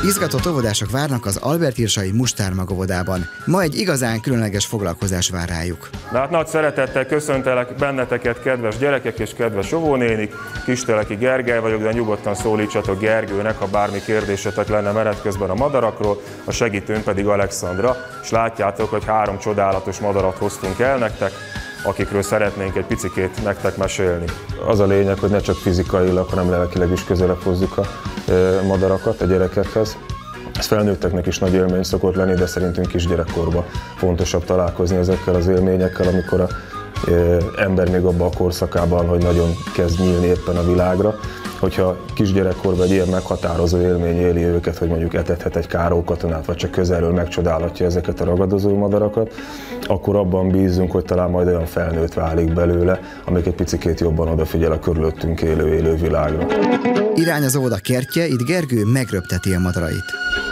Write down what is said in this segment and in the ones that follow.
Izgatott óvodások várnak az Albert-Irsai Mustármag óvodában. Ma egy igazán különleges foglalkozás vár rájuk. De hát nagy szeretettel köszöntelek benneteket, kedves gyerekek és kedves óvónénik. Kisteleki Gergely vagyok, de nyugodtan szólítsatok Gergőnek, ha bármi kérdésetek lenne menet közben a madarakról, a segítőn pedig Alexandra, és látjátok, hogy 3 csodálatos madarat hoztunk el nektek, akikről szeretnénk egy picikét nektek mesélni. Az a lényeg, hogy ne csak fizikailag, hanem lelkileg is közelebb hozzuk a madarakat a gyerekekhez. Ez felnőtteknek is nagy élmény szokott lenni, de szerintünk kisgyerekkorban fontosabb találkozni ezekkel az élményekkel, amikor az ember még abban a korszakában, hogy nagyon kezd nyílni éppen a világra. Hogyha kisgyerekkorban egy ilyen meghatározó élmény éli őket, hogy mondjuk etethet egy kárókatonát, vagy csak közelről megcsodálhatja ezeket a ragadozó madarakat, akkor abban bízunk, hogy talán majd olyan felnőtt válik belőle, amelyik egy picikét jobban odafigyel a körülöttünk élő világra. Irány az óvoda kertje, itt Gergő megröpteti a madarait.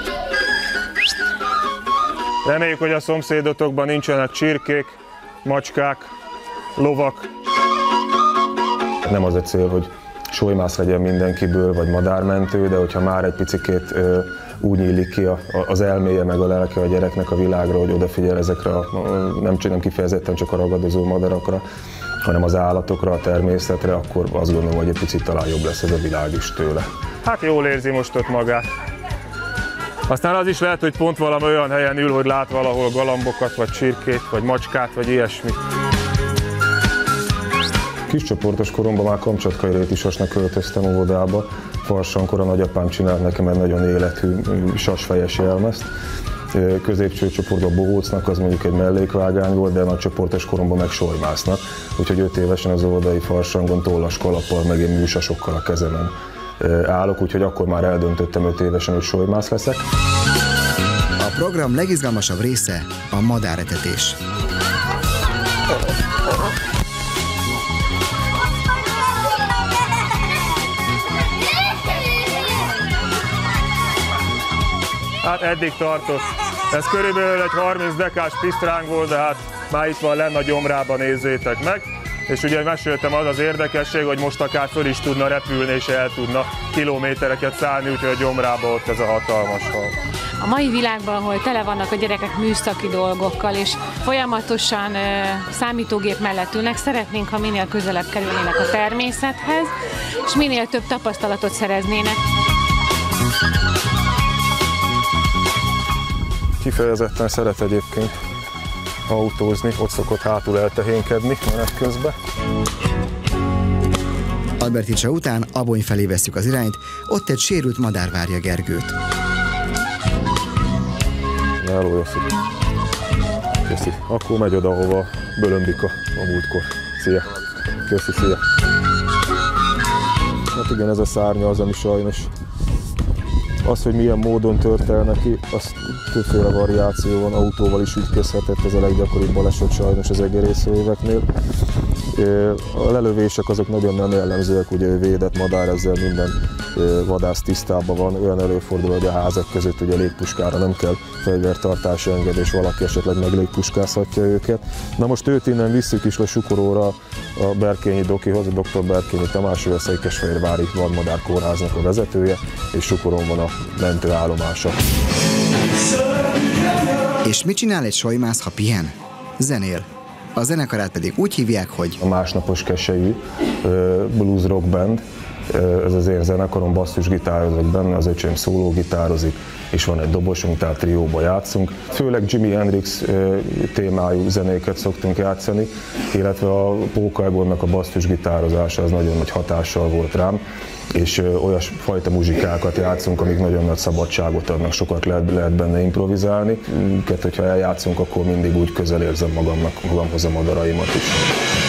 Reméljük, hogy a szomszédotokban nincsenek csirkék, macskák, lovak. Nem az a cél, hogy solymász legyen mindenkiből, vagy madármentő, de hogyha már egy picikét úgy nyílik ki az elméje meg a lelke a gyereknek a világra, hogy odafigyel ezekre, nem kifejezetten csak a ragadozó madarakra, hanem az állatokra, a természetre, akkor azt gondolom, hogy egy picit talán jobb lesz ez a világ is tőle. Hát jól érzi most ott magát. Aztán az is lehet, hogy pont valami olyan helyen ül, hogy lát valahol galambokat, vagy csirkét, vagy macskát, vagy ilyesmit. Kiscsoportos koromban már kamcsatkai rétisasnak költöztem óvodába. Farsankor a nagyapám csinált nekem egy nagyon élethű sasfejes jelmezt. Középső csoportban bohócnak, az mondjuk egy mellékvágány volt, de nagycsoportos koromban meg solymásznak. Úgyhogy 5 évesen az óvodai farsangon tollas kalappal, meg én műsasokkal a kezemen állok, úgyhogy akkor már eldöntöttem 5 évesen, hogy solymász leszek. A program legizgalmasabb része a madáretetés. Hát eddig tartott. Ez körülbelül egy 30 dekás pisztráng volt, de hát már itt van lenne a gyomrában, nézzétek meg. És ugye meséltem, az az érdekesség, hogy most akár föl is tudna repülni, és el tudna kilométereket szállni, úgyhogy a gyomrában ott ez a hatalmas hal. A mai világban, ahol tele vannak a gyerekek műszaki dolgokkal, és folyamatosan számítógép mellett ülnek, szeretnénk, ha minél közelebb kerülnének a természethez, és minél több tapasztalatot szereznének. Kifejezetten szeret egyébként autózni, ott szokott hátul eltehénkedni menet közben. Albert-Irsai után Abony felé vesszük az irányt, ott egy sérült madár várja Gergőt. Hello, Jossi. Köszi. Akkor megy oda, ahova bölömbik a múltkor. Szia. Köszi, szia. Hát igen, ez a szárnya az, ami sajnos az, hogy milyen módon tört el neki, az többféle variáció van, autóval is ütközhetett, ez a leggyakoribb baleset sajnos az egerésző éveknél. A lelövések azok nagyon nem jellemzőek, ugye védett madár, ezzel minden vadász tisztában van. Olyan előfordul, hogy a házak között ugye légpuskára nem kell fegyvertartási engedés, valaki esetleg meg légpuskázhatja őket. Na most őt innen visszük is le Sukoróra a Berkényi Dokihoz, a dr. Berkényi Tamás, ő a Székesfehérvári Vadmadár Kórháznak a vezetője, és Sukoron van a mentőállomása. És mit csinál egy solymász, ha pihen? Zenél. A zenekarát pedig úgy hívják, hogy a Másnapos Keselyű blues rock band. Ez az én zenekarom, basszusgitározok benne, az öcsém szólógitározik, és van egy dobosunk, tehát trióba játszunk. Főleg Jimi Hendrix témájú zenéket szoktunk játszani, illetve a Póka Egonnak a basszusgitározása az nagyon nagy hatással volt rám, és olyasfajta muzsikákat játszunk, amik nagyon nagy szabadságot adnak, sokat lehet benne improvizálni. Hogyha eljátszunk, akkor mindig úgy közel érzem magamhoz a madaraimat is.